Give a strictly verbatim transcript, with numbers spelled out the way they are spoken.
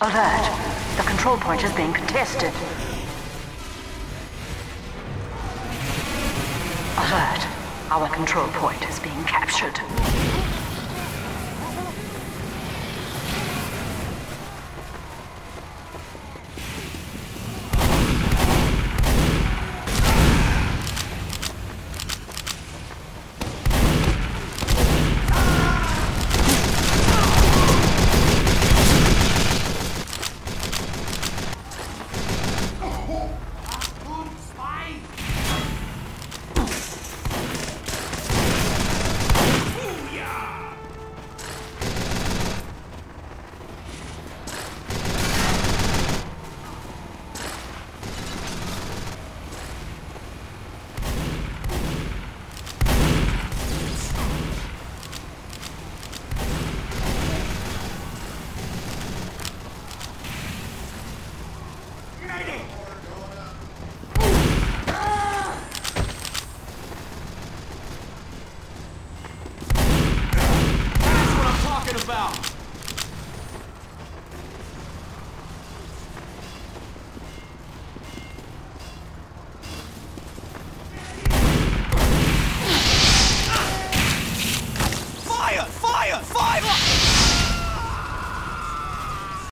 Alert! The control point is being contested. Alert! Our control point is being captured. Made it!